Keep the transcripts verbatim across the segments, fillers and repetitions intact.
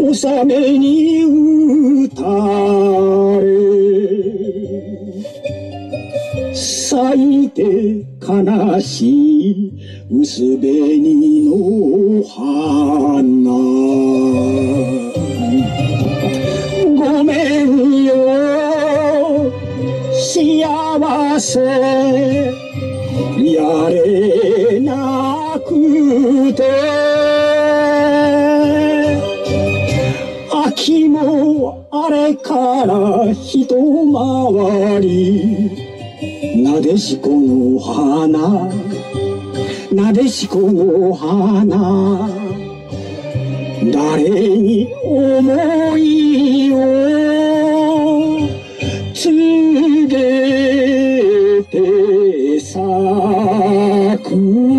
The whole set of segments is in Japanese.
納めに打たれ咲いて悲しい薄紅の花ごめんよ幸せやれなくて秋もあれから一回りなでしこの花なでしこの花誰に思いを告げて咲く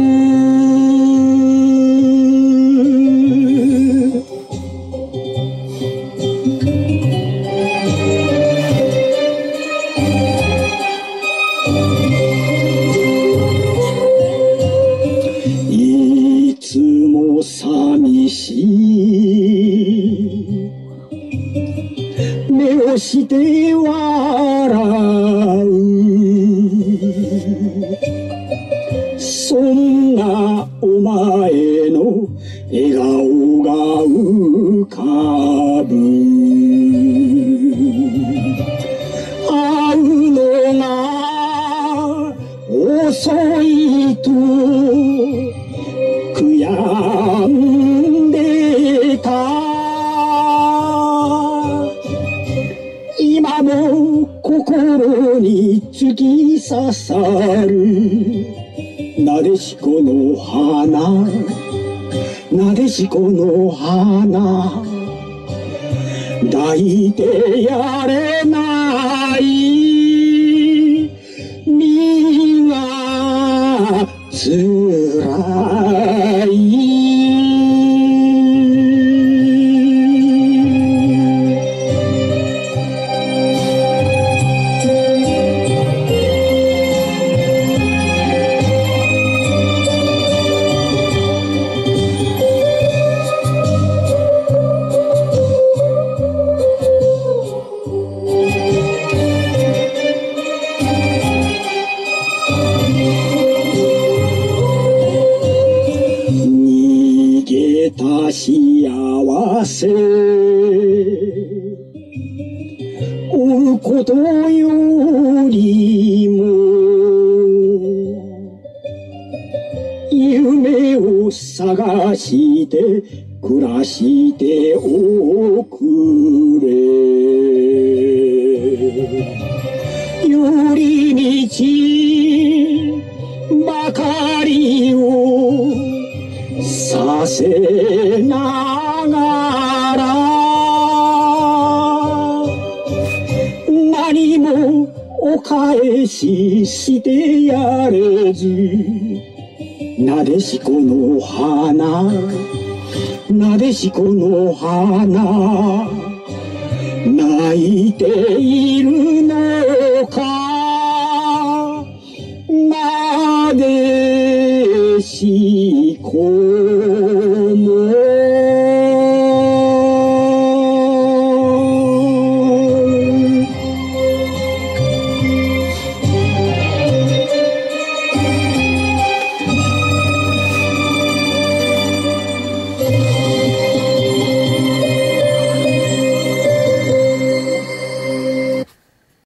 いつも寂しい目をして笑うそんなお前の笑顔が浮かぶ会うのが遅いと悔やんでた今も心に突き刺さるなでしこの花なでしこの花抱いてやれない身がつらい逃げた幸せ追うことよりも夢を探して暮らしておくれ寄り道ばかりをさせながら何もお返ししてやれずなでしこの花なでしこの花泣いているのか